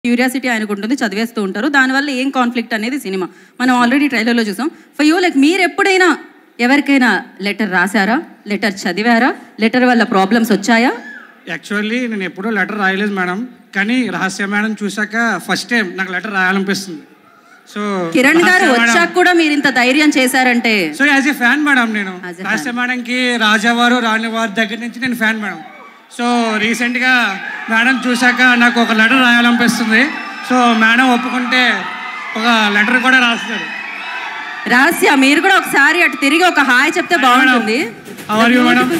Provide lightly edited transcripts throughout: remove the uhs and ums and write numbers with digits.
Curiosity ఆయనకు ఉంటుంది, చదివేస్తూ ఉంటారు. దానివల్ల ఏం కాన్ఫ్లిక్ట్ అనేది సినిమా మనం ఆల్రెడీ ట్రైలర్లో చూసాం. ఫర్ యూ లైక్ మీరు ఎప్పుడైనా ఎవరికైనా లెటర్ రాశారా, లెటర్ చదివారా, లెటర్ వల్ల ప్రాబ్లమ్స్ వచ్చాయా? యాక్చువల్లీ నేను ఎప్పుడూ లెటర్ రాయలేదు మేడం, కానీ రహస్య మేడం చూసాక ఫస్ట్ టైం నాకు లెటర్ రాయాలనిపిస్తుంది. సో కిరణ్ గారు వచ్చాక కూడా మీరు ఇంత ధైర్యం చేశారంటే so as a fan madam, నేను రహస్య మేడంకి రాజావారు రాణివారి దగ్గర నుంచి నేను ఫ్యాన్ మేడం. సో రీసెంట్గా మేడం చూశాక నాకు ఒక లెటర్ రాయాలనిపిస్తుంది. సో మేడం ఒప్పుకుంటే ఒక లెటర్ కూడా రాస్తారు. రహస్య మీరు కూడా ఒకసారి అటు తిరిగి ఒక హాయ్ చెప్తే బాగుంటుంది. How are you madam?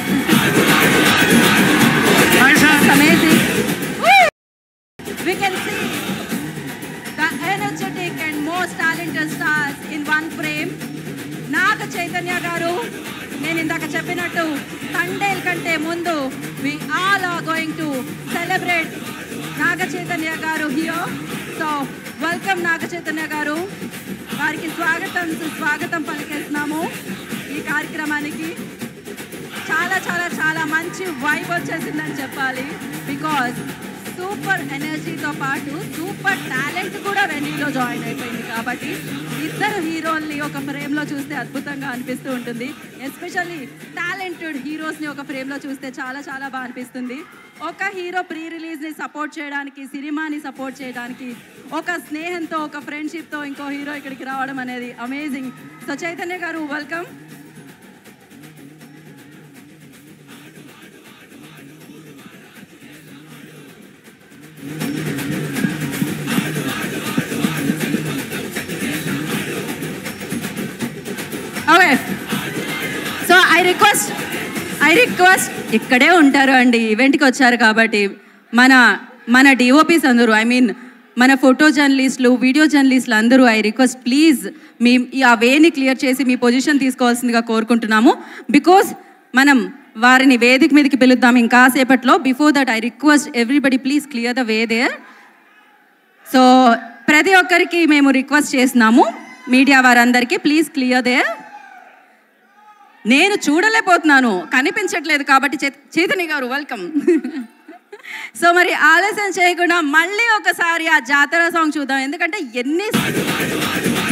Hi sir. Amazing. We can see the energetic and most talented stars in one frame. Naga Chaitanya garu, నేను ఇందాక చెప్పినట్టు తండేల్ కంటే ముందు we all are going to celebrate నాగ చైతన్య గారు here. So welcome నాగ చైతన్య గారు. వారికి స్వాగతం పలికేస్తున్నాము ఈ కార్యక్రమానికి. చాలా చాలా చాలా మంచి వైబ్ వచ్చేసిందని చెప్పాలి. బికాజ్ సూపర్ ఎనర్జీతో పాటు సూపర్ టాలెంట్ కూడా వెన్నీలో జాయిన్ అయిపోయింది. కాబట్టి ఇద్దరు హీరోల్ని ఒక ఫ్రేమ్లో చూస్తే అద్భుతంగా అనిపిస్తూ ఉంటుంది. ఎస్పెషల్లీ టాలెంటెడ్ హీరోస్ని ఒక ఫ్రేమ్లో చూస్తే చాలా చాలా బాగా అనిపిస్తుంది. ఒక హీరో ప్రీ రిలీజ్ని సపోర్ట్ చేయడానికి, సినిమాని సపోర్ట్ చేయడానికి ఒక స్నేహంతో, ఒక ఫ్రెండ్షిప్తో ఇంకో హీరో ఇక్కడికి రావడం అనేది amazing. So Chaitanya garu welcome. Okay, so I request ఇక్కడే ఉంటారు అండి, ఈవెంట్కి వచ్చారు కాబట్టి మన డిఓపీస్ అందరూ, ఐ మీన్ మన ఫోటో జర్నలిస్టులు, వీడియో జర్నలిస్టులు అందరూ ఐ రిక్వెస్ట్ ప్లీజ్ మీ ఆ వేని క్లియర్ చేసి మీ పొజిషన్ తీసుకోవాల్సిందిగా కోరుకుంటున్నాము. బికాస్ మనం వారిని వేదిక మీదకి పిలుద్దాం ఇంకాసేపట్లో. Before that I request everybody please clear the way there. So ప్రతి ఒక్కరికి మేము రిక్వెస్ట్ చేస్తున్నాము, మీడియా వారందరికీ ప్లీజ్ క్లియర్ దేర్. నేను చూడలేకపోతున్నాను, కనిపించట్లేదు కాబట్టి చైతన్య గారు వెల్కమ్. సో మరి ఆలస్యం చేయకుండా మళ్ళీ ఒకసారి ఆ జాతర సాంగ్ చూద్దాం, ఎందుకంటే ఎన్ని